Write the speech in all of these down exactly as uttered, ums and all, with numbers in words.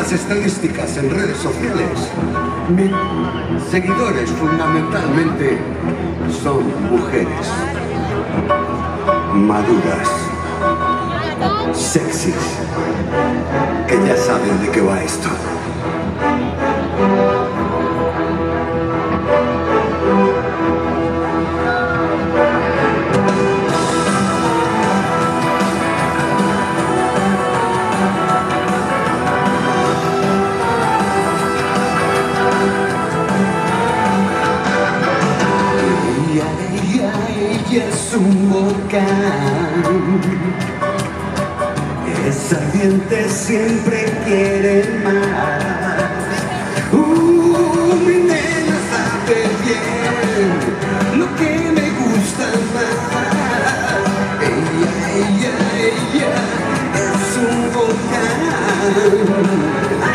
las estadísticas en redes sociales, mis seguidores fundamentalmente son mujeres maduras, sexys, que ya saben de qué va esto. Es un volcán, es ardiente, siempre quiere más. Uh, mi nena sabe bien lo que me gusta más. Ella, ella, ella es un volcán.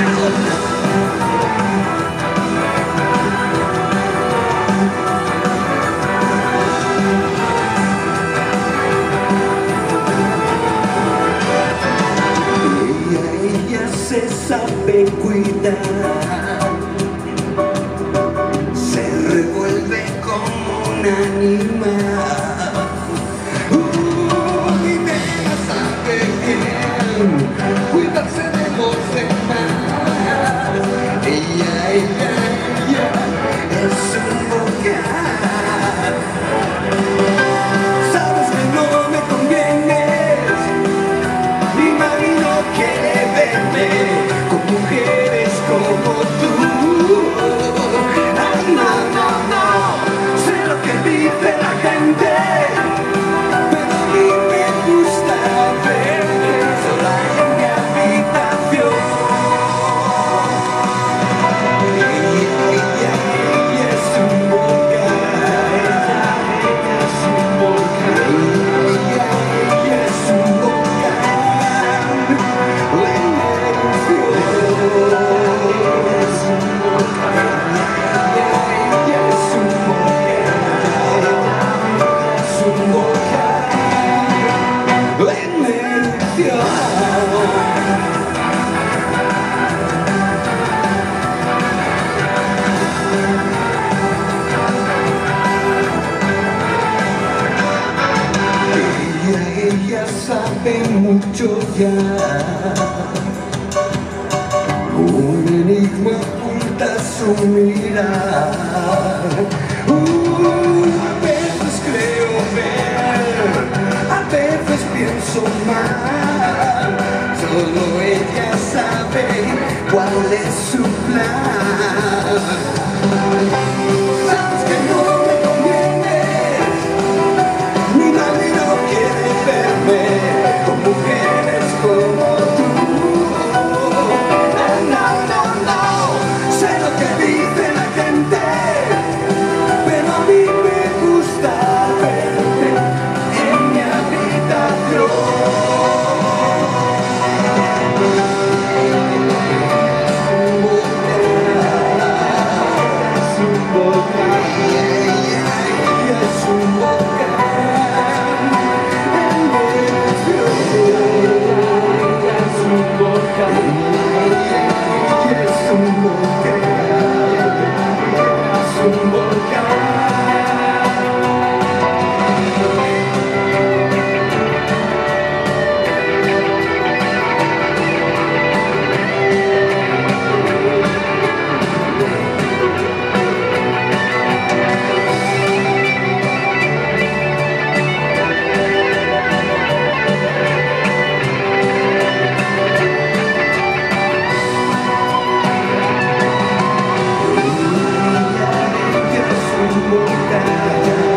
Se sabe cuidar, se revuelve como un animal. Uh, mi nena sabe bien cuidarse de los demás. Ella, ella, ella es un volcán. Sabes que no me convienes, mi mami no quiere con mujeres como tú. Ay, no, no, no, sé lo que dice la gente, pero a mí me gusta verte sola en mi habitación. Ella, ella, ella es un volcán. Ella, ella es un volcán. Ella, ella es un volcán. Ella sabe mucho ya, un enigma oculta su mirar. Uh, a veces creo ver, a veces pienso mal. Solo ella sabe cuál es su plan. Sabes que no me conviene, mi mami no quiere verme con mujeres como tú. No, no, no, sé lo que dice la gente, pero a mí me gusta verte en mi habitación. Es un volcán, es un volcán. Volcán.